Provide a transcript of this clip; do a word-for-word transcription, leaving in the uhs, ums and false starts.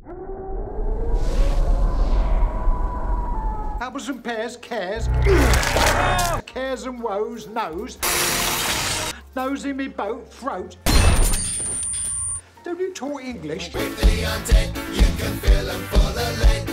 Apples and pears, cares. Cares and woes, nose. Nose in me boat, throat. Don't you talk English? With the undead, you can feel them for the lead.